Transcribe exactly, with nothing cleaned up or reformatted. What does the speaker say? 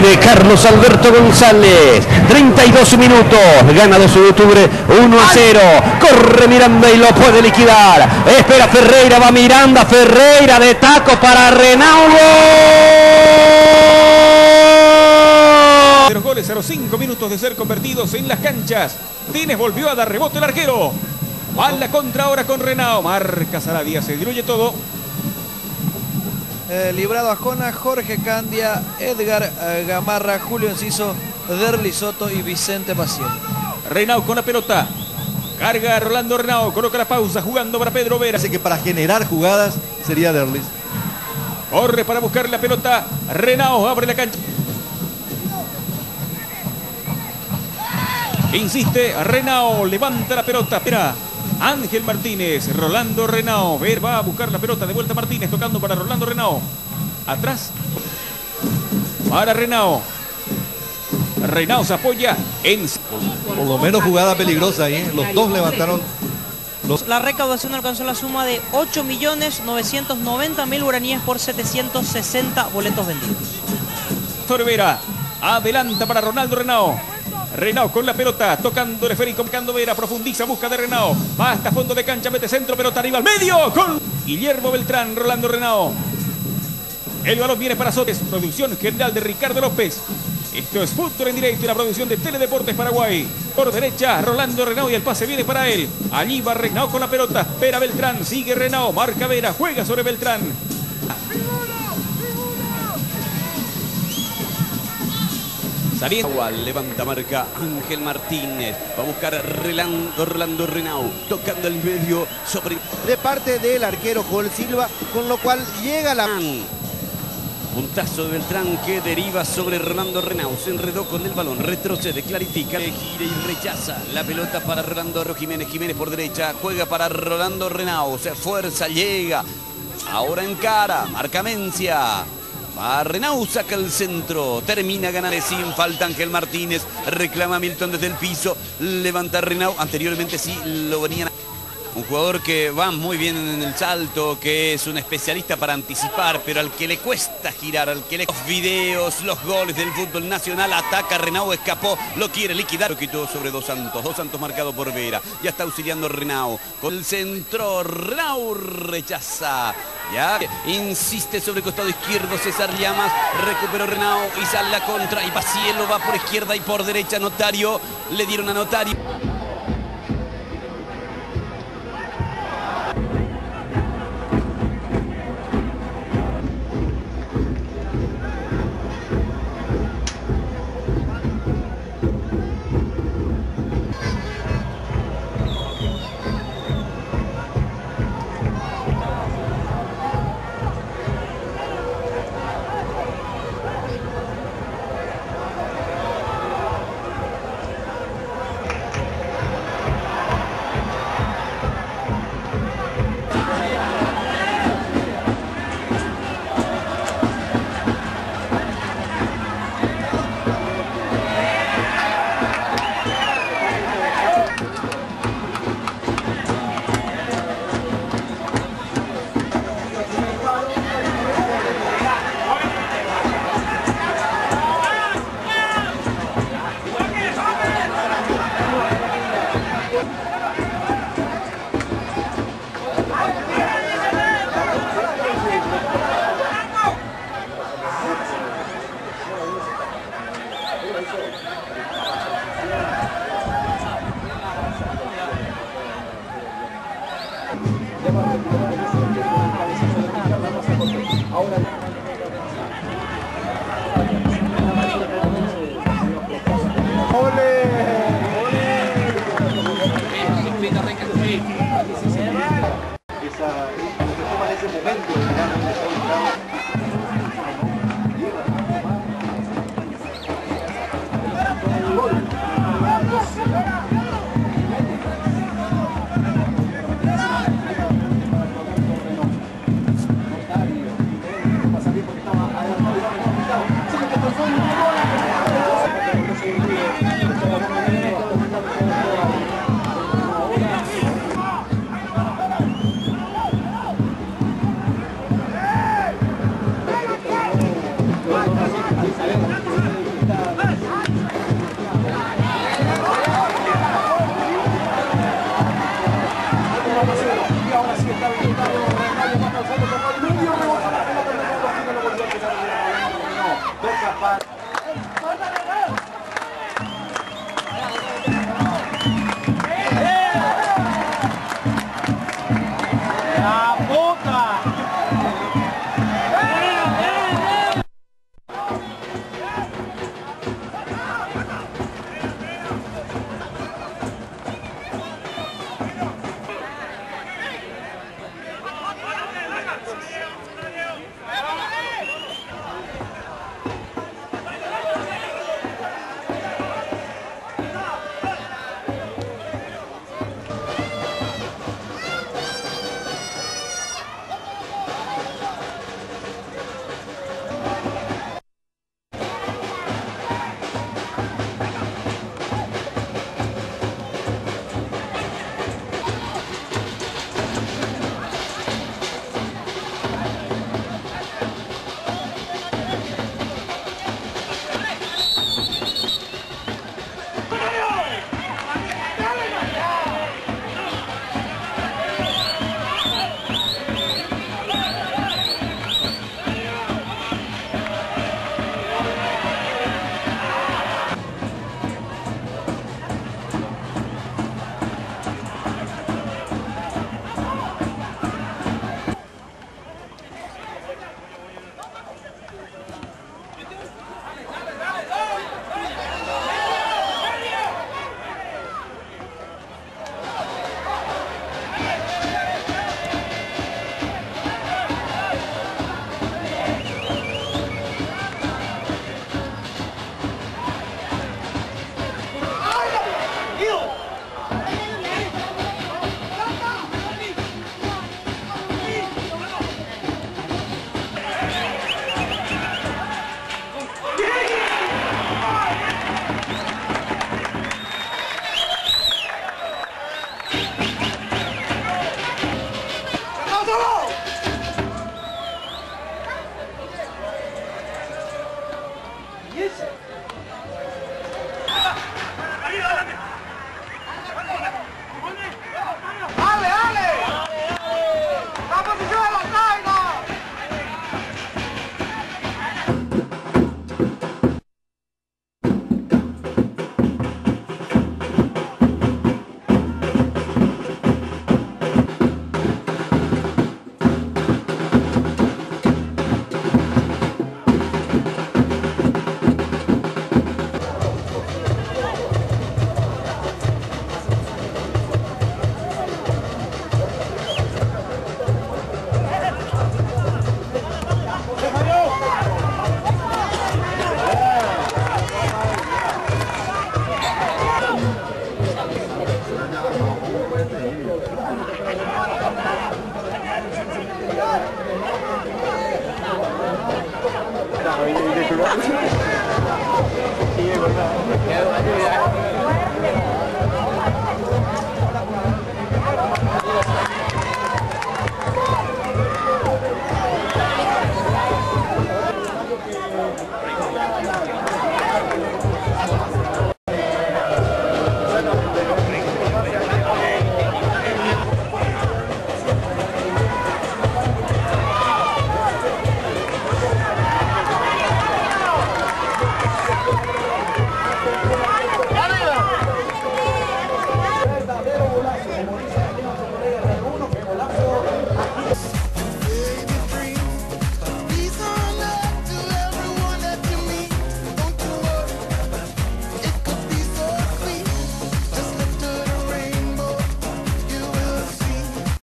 de Carlos Alberto González. treinta y dos minutos. Gana doce de octubre uno a cero. Corre Miranda y lo puede liquidar. Espera Ferreira, va Miranda. Ferreira de taco para Renaudo. Los goles a los cinco minutos de ser convertidos en las canchas. Tines volvió a dar rebote el arquero. Va en la contra ahora con Renao. Marca Sarabia, se diluye todo. Eh, librado a Jona, Jorge Candia, Edgar eh, Gamarra, Julio Enciso, Derli Soto y Vicente Paciente. Renao con la pelota. Carga a Rolando Renao. Coloca la pausa jugando para Pedro Vera. Así que para generar jugadas sería Derlis. Corre para buscar la pelota. Renao abre la cancha. Insiste Renao. Levanta la pelota. Espera. Ángel Martínez, Rolando Renao. Ver va a buscar la pelota. De vuelta Martínez tocando para Rolando Renao. Atrás. Para Renao. Renao se apoya en... Por lo menos jugada peligrosa ahí. ¿eh? Los dos levantaron. Los... La recaudación alcanzó la suma de ocho millones novecientos noventa mil guaraníes por setecientos sesenta boletos vendidos. Vera adelanta para Ronaldo Renao. Renao con la pelota, tocando el esférico, marcando Vera, profundiza, busca de Renao. Va hasta fondo de cancha, mete centro, pelota arriba al medio. Con Guillermo Beltrán, Rolando Renao. El balón viene para Sotes, producción general de Ricardo López. Esto es Fútbol en Directo y la producción de Teledeportes Paraguay. Por derecha, Rolando Renao y el pase viene para él. Allí va Renao con la pelota, Vera Beltrán, sigue Renao, marca Vera, juega sobre Beltrán. Saliendo. Levanta marca Ángel Martínez. Va a buscar Rolando, Rolando Renao. Tocando el medio sobre... de parte del arquero Joel Silva. Con lo cual llega la... Puntazo de Beltrán que deriva sobre Rolando Renao. Se enredó con el balón. Retrocede, clarifica. Gira y rechaza la pelota para Rolando Jiménez. Jiménez por derecha. Juega para Rolando Renao. Se esfuerza, llega. Ahora encara. Marca Mencia. Va Renao, saca el centro, termina ganando sin falta Ángel Martínez, reclama Milton desde el piso, levanta Renao, anteriormente sí lo venían. Un jugador que va muy bien en el salto, que es un especialista para anticipar, pero al que le cuesta girar, al que le... Los videos, los goles del fútbol nacional, ataca Renao, escapó, lo quiere liquidar, lo quitó sobre Dos Santos, Dos Santos marcado por Vera, ya está auxiliando Renao, con el centro, Renao rechaza, ya insiste sobre el costado izquierdo César Llamas, recuperó Renao y sale la contra, y Pacielo va por izquierda y por derecha Notario, le dieron a Notario. Gracias.